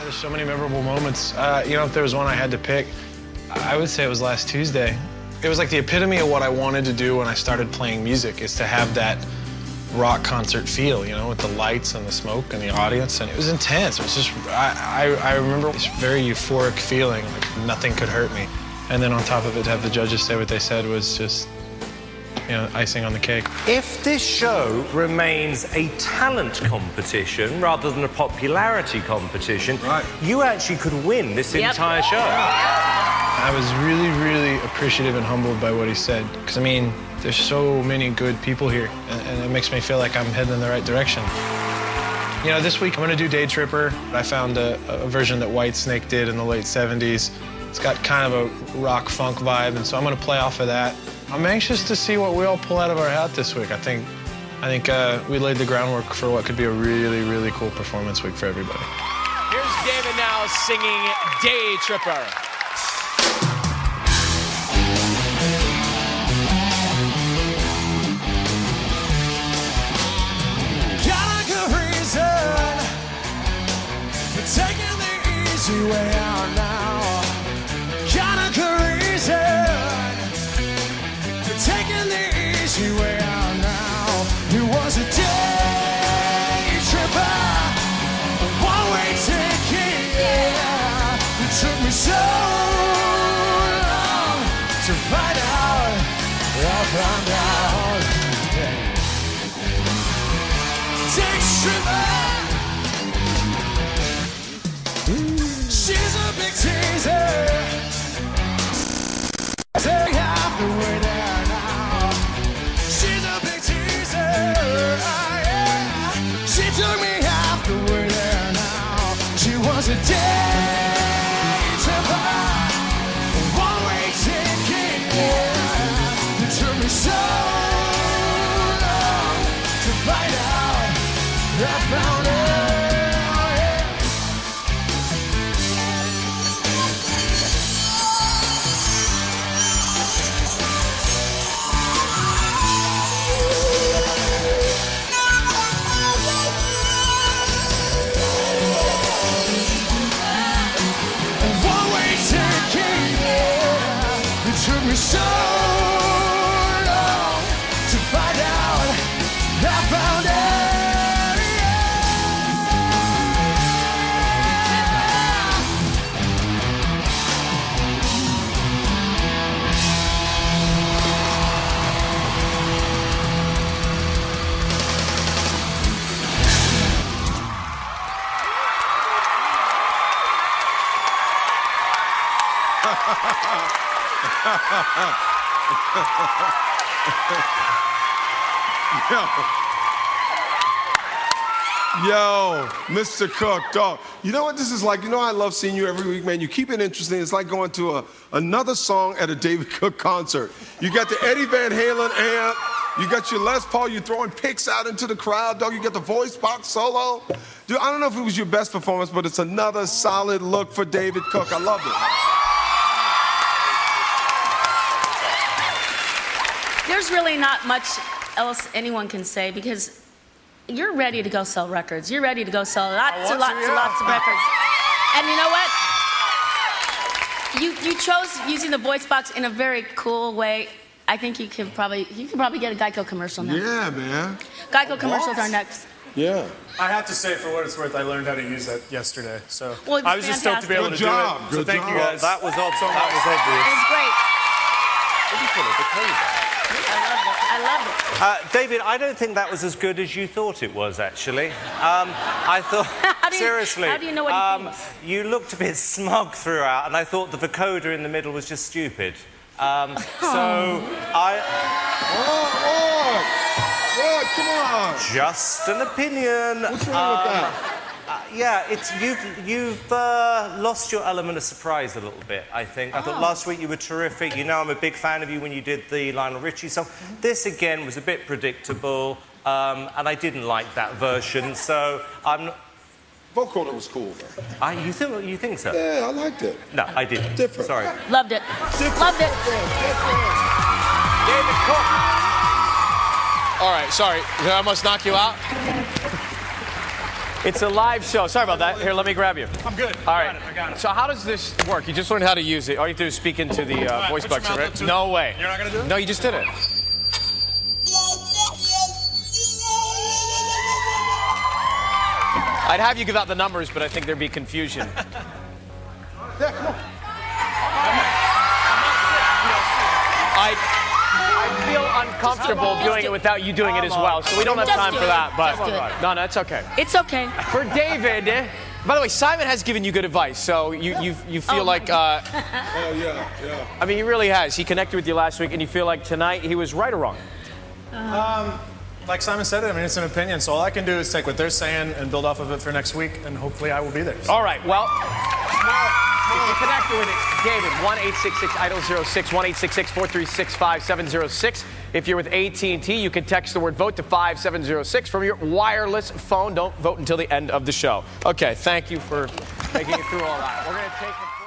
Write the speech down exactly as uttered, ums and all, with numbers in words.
There's so many memorable moments. Uh, you know, if there was one I had to pick, I would say it was last Tuesday. It was like the epitome of what I wanted to do when I started playing music, is to have that rock concert feel, you know, with the lights and the smoke and the audience, and it was intense. It was just, I, I, I remember this very euphoric feeling, like nothing could hurt me. And then on top of it, to have the judges say what they said was just, you know, icing on the cake. If this show remains a talent competition rather than a popularity competition, right, you actually could win this yep. entire show. I was really, really appreciative and humbled by what he said, because, I mean, there's so many good people here, and, and it makes me feel like I'm heading in the right direction. You know, this week I'm going to do Day Tripper. I found a, a version that Whitesnake did in the late seventies. It's got kind of a rock funk vibe, and so I'm going to play off of that. I'm anxious to see what we all pull out of our hat this week. I think, I think uh, we laid the groundwork for what could be a really, really cool performance week for everybody. Here's David now singing Day Tripper. Taking the easy way out now. Got a good reason for taking the easy way out now. It was a day tripper, a one-way ticket, yeah. It took me so long to find out. I found out. Day tripper. She's a big teaser. Take half the way there now. She's a big teaser. Oh, yeah. She took me half the way there now. She was a day tripper, a one-way ticket. Yeah. It took me so long to find out. I found it. Took me so long to find out. I found it, Yo. Yo, Mister Cook, dog. You know what this is like? You know I love seeing you every week, man. You keep it interesting. It's like going to a, another song at a David Cook concert. You got the Eddie Van Halen amp. You got your Les Paul. You're throwing picks out into the crowd, dog. You got the voice box solo. Dude, I don't know if it was your best performance, but it's another solid look for David Cook. I loved it. There's really not much else anyone can say, because you're ready to go sell records. You're ready to go sell lots and lots and lots of records. And you know what? You you chose using the voice box in a very cool way. I think you can probably you can probably get a Geico commercial now. Yeah, man. Geico commercials are next. Yeah. I have to say, for what it's worth, I learned how to use that yesterday. So well, I was just stoked to be able Good to job. do it. Good so thank job. you guys. That was obvious. So that was obvious. It was great. What do you call it? The code? I loved it. I loved it. Uh, David, I don't think that was as good as you thought it was, actually. Um, I thought, how do you, seriously. How do you know what um, he thinks? You looked a bit smug throughout, and I thought the vocoder in the middle was just stupid. Um, so I... Oh, oh, oh, come on. Just an opinion. What's wrong um, with that? Uh, yeah, it's you've you've uh, lost your element of surprise a little bit, I think. I thought Oh. last week you were terrific. You know I'm a big fan of you when you did the Lionel Richie song. Mm-hmm. This again was a bit predictable, um, and I didn't like that version. So I'm. Not... Vocoder was cool, though. I, you think you think so? Yeah, I liked it. No, I didn't. Different. Sorry. Loved it. Different. Loved it. David Cook. All right, sorry. Did I almost knock you out? It's a live show. Sorry about that. Here, let me grab you. I'm good. All I right. got it. I got it. So how does this work? You just learned how to use it. All you have to do is speak into the uh, right, voice put your box, mouth right? up to No it. way. You're not gonna do it? No, you just did it. I'd have you give out the numbers, but I think there'd be confusion. Yeah, come on. I, I feel uncomfortable doing it without you doing it as well, so we don't have Just time do for it. that. But Just do it. no, no, that's okay. It's okay. For David, by the way, Simon has given you good advice, so you you you feel Oh, like uh, Oh, yeah, yeah. I mean, he really has. He connected with you last week, and you feel like tonight he was right or wrong? Um, like Simon said, I mean, it's an opinion, so all I can do is take what they're saying and build off of it for next week, and hopefully I will be there. All right, well, if you connected with it, David, one eight six six idol zero six, one eight six six, four three six, five seven zero six. If you're with A T and T, you can text the word VOTE to five seven zero six from your wireless phone. Don't vote until the end of the show. Okay, thank you for making it through all that. We're going to take a